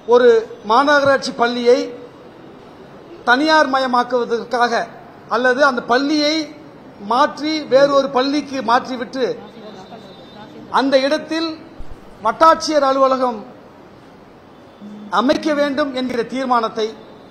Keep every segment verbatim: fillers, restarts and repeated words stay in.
ஒரு மாநகராட்சி பள்ளியை தனியார் மயமாக்குவதற்காக அல்லது அந்த பள்ளியை மாற்றி வேறொரு பள்ளிக்கு மாற்றிவிட்டு அந்த இடத்தில் வட்டாட்சியர் அலுவலகம் அமைக்க வேண்டும் என்கிற தீர்மானத்தை,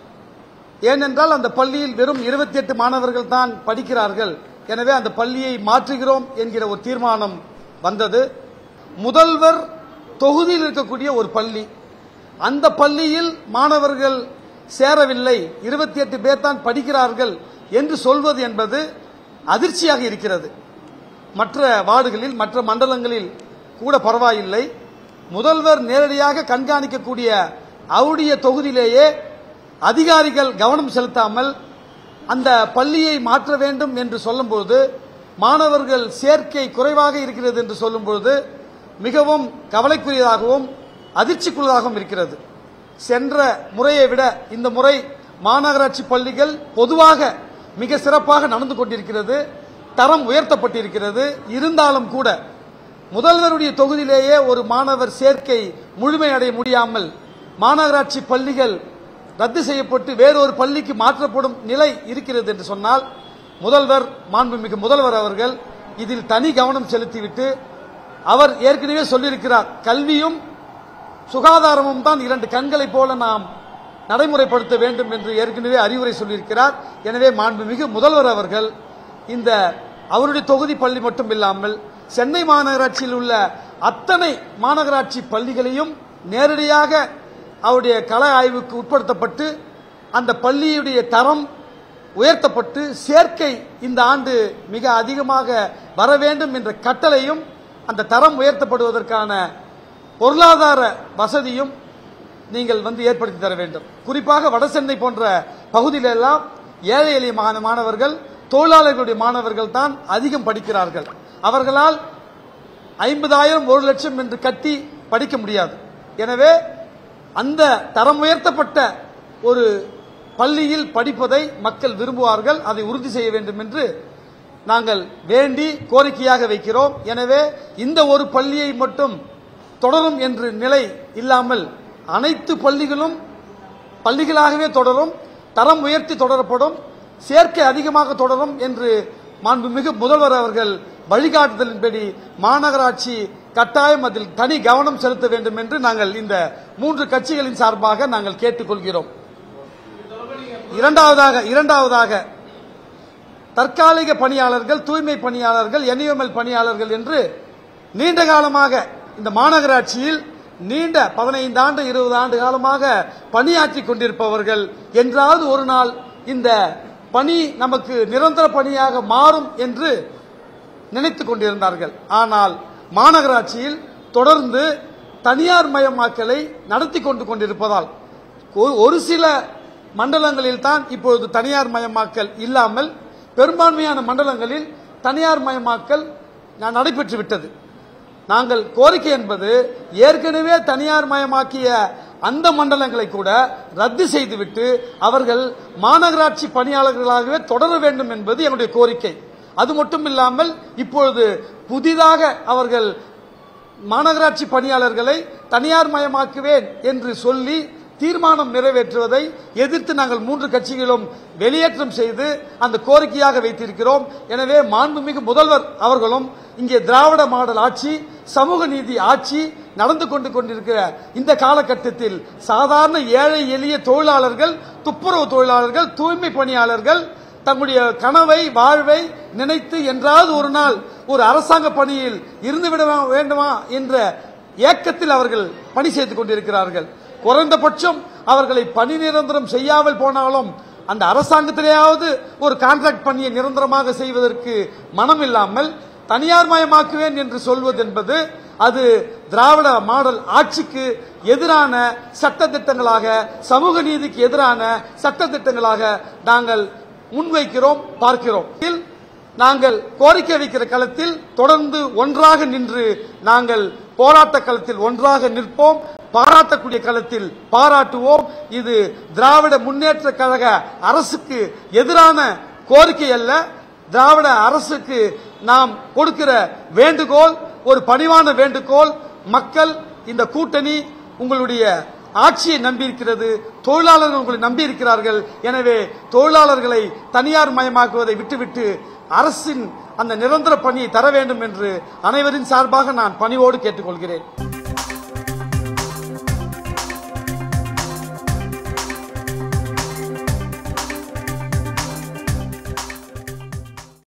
ஏனென்றால் அந்த பள்ளியில் வெறும் இருபத்தி எட்டு மாணவர்கள் தான் படிக்கிறார்கள், எனவே அந்த பள்ளியை மாற்றுகிறோம் என்கிற ஒரு தீர்மானம் வந்தது. முதல்வர் தொகுதியில் இருக்கக்கூடிய ஒரு பள்ளி, அந்த பள்ளியில் மாணவர்கள் சேரவில்லை, இருபத்தி எட்டு பேர் தான் படிக்கிறார்கள் என்று சொல்வது என்பது அதிர்ச்சியாக இருக்கிறது. மற்ற வார்டுகளில் மற்ற மண்டலங்களில் கூட பரவாயில்லை, முதல்வர் நேரடியாக கண்காணிக்கக்கூடிய அவருடைய தொகுதியிலேயே அதிகாரிகள் கவனம் செலுத்தாமல் அந்த பள்ளியை மாற்ற வேண்டும் என்று சொல்லும்போது, மாணவர்கள் சேர்க்கை குறைவாக இருக்கிறது என்று சொல்லும்போது மிகவும் கவலைக்குரியதாகவும் அதிர்ச்சிக்குரியதாகவும் இருக்கிறது. சென்ற முறையை விட இந்த முறை மாநகராட்சி பள்ளிகள் பொதுவாக மிக சிறப்பாக நடந்து கொண்டிருக்கிறது, தரம் உயர்த்தப்பட்டிருக்கிறது. இருந்தாலும் கூட முதல்வருடைய தொகுதியிலேயே ஒரு மாணவர் சேர்க்கை முழுமையடைய முடியாமல் மாநகராட்சி பள்ளிகள் ரத்து செய்யப்பட்டு வேறொரு பள்ளிக்கு மாற்றப்படும் நிலை இருக்கிறது என்று சொன்னால், முதல்வர் மாண்புமிகு முதல்வர் அவர்கள் இதில் தனி கவனம் செலுத்திவிட்டு, அவர் ஏற்கனவே சொல்லியிருக்கிறார், கல்வியும் சுகாதாரமும் தான் இரண்டு கண்களை போல நாம் நடைமுறைப்படுத்த வேண்டும் என்று ஏற்கனவே அறிவுரை சொல்லியிருக்கிறார். எனவே மாண்புமிகு முதல்வர் அவர்கள் இந்த அவருடைய தொகுதி பள்ளி மட்டும் இல்லாமல் சென்னை மாநகராட்சியில் உள்ள அத்தனை மாநகராட்சி பள்ளிகளையும் நேரடியாக அவருடைய கள ஆய்வுக்கு உட்படுத்தப்பட்டு அந்த பள்ளியுடைய தரம் உயர்த்தப்பட்டு சேர்க்கை இந்த ஆண்டு மிக அதிகமாக வர வேண்டும் என்ற கட்டளையும் அந்த தரம் உயர்த்தப்படுவதற்கான பொருளாதார வசதியும் நீங்கள் வந்து ஏற்படுத்தி தர வேண்டும். குறிப்பாக வடசென்னை போன்ற பகுதியிலெல்லாம் ஏழை எளிய மாணவர்கள், தொழிலாளர்களுடைய மாணவர்கள் தான் அதிகம் படிக்கிறார்கள். அவர்களால் ஐம்பதாயிரம் ஒரு லட்சம் என்று கட்டி படிக்க முடியாது. எனவே அந்த தரம் உயர்த்தப்பட்ட ஒரு பள்ளியில் படிப்பதை மக்கள் விரும்புவார்கள், அதை உறுதி செய்ய வேண்டும் என்று நாங்கள் வேண்டி கோரிக்கையாக வைக்கிறோம். எனவே இந்த ஒரு பள்ளியை மட்டும் தொடரும் என்று நிலை இல்லாமல் அனைத்து பள்ளிகளும் பள்ளிகளாகவே தொடரும், தரம் உயர்த்தி தொடரப்படும், சேர்க்கை அதிகமாக தொடரும் என்று மாண்புமிகு முதல்வர் அவர்கள் வழிகாட்டுதலின்படி மாநகராட்சி கட்டாயம் அதில் தனி கவனம் செலுத்த வேண்டும் என்று நாங்கள் இந்த மூன்று கட்சிகளின் சார்பாக நாங்கள் கேட்டுக்கொள்கிறோம். இரண்டாவதாக இரண்டாவதாக தற்காலிக பணியாளர்கள், தூய்மை பணியாளர்கள், என்யூஎம்எல் பணியாளர்கள் என்று நீண்ட காலமாக இந்த மாநகராட்சியில் நீண்ட பதினைந்து ஆண்டு இருபது ஆண்டு காலமாக பணியாற்றி கொண்டிருப்பவர்கள் என்றாவது ஒரு நாள் இந்த பணி நமக்கு நிரந்தர பணியாக மாறும் என்று நினைத்துக் கொண்டிருந்தார்கள். ஆனால் மாநகராட்சியில் தொடர்ந்து தனியார் மயமாக்கலை நடத்தி கொண்டு கொண்டிருப்பதால் ஒரு சில மண்டலங்களில் தான் இப்பொழுது தனியார் மயமாக்கல் இல்லாமல் பெரும்பான்மையான மண்டலங்களில் தனியார் மயமாக்கல் நடைபெற்று விட்டது. நாங்கள் கோரிக்கை என்பது ஏற்கனவே தனியார் மயமாக்கிய அந்த மண்டலங்களை கூட ரத்து செய்துவிட்டு அவர்கள் மாநகராட்சி பணியாளர்களாகவே தொடர வேண்டும் என்பது என்னுடைய கோரிக்கை. அது மட்டும் இல்லாமல் இப்பொழுது புதிதாக அவர்கள் மாநகராட்சி பணியாளர்களை தனியார் மயமாக்குவேன் என்று சொல்லி தீர்மானம் நிறைவேற்றுவதை எதிர்த்து நாங்கள் மூன்று கட்சிகளும் வெளியேற்றம் செய்து அந்த கோரிக்கையாக வைத்திருக்கிறோம். எனவே மாண்புமிகு முதல்வர் அவர்களும் இங்கே திராவிட மாடல் ஆட்சி, சமூக நீதி ஆட்சி நடந்து கொண்டு கொண்டிருக்கிற இந்த காலகட்டத்தில் சாதாரண ஏழை எளிய தொழிலாளர்கள், துப்புரவு தொழிலாளர்கள், தூய்மை பணியாளர்கள் தங்களுடைய கனவை வாழ்வை நினைத்து என்றாவது ஒரு நாள் ஒரு அரசாங்க பணியில் இருந்துவிட வேண்டுமா என்ற ஏக்கத்தில் அவர்கள் பணி செய்து கொண்டிருக்கிறார்கள். குறைந்தபட்சம் அவர்களை பணி நிரந்தரம் செய்யாமல் போனாலும் அந்த அரசாங்கத்திலேயாவது ஒரு கான்ட்ராக்ட் பணியை நிரந்தரமாக செய்வதற்கு மனம் இல்லாமல் தனியார் மயமாக்குவேன் என்று சொல்வது என்பது அது திராவிட மாடல் ஆட்சிக்கு எதிரான சட்ட திட்டங்களாக, சமூக நீதிக்கு எதிரான சட்ட திட்டங்களாக நாங்கள் முன்வைக்கிறோம், பார்க்கிறோம். நாங்கள் கோரிக்கை வைக்கிற களத்தில் தொடர்ந்து ஒன்றாக நின்று நாங்கள் போராட்ட களத்தில் ஒன்றாக நிற்போம், பாராட்டக்கூடிய களத்தில் பாராட்டுவோம். இது திராவிட முன்னேற்ற கழக அரசுக்கு எதிரான கோரிக்கை அல்ல. திராவிட அரசுக்கு நாம் கொடுக்கிற வேண்டுகோள் ஒரு பணிவான வேண்டுகோள். மக்கள் இந்த கூட்டணி உங்களுடைய ஆட்சியை நம்பியிருக்கிறது, தொழிலாளர்கள் உங்களை நம்பி இருக்கிறார்கள். எனவே தொழிலாளர்களை தனியார் மயமாக்குவதை விட்டுவிட்டு அரசின் அந்த நிரந்தர பணியை தர வேண்டும் என்று அனைவரின் சார்பாக நான் பணிவோடு கேட்டுக்கொள்கிறேன்.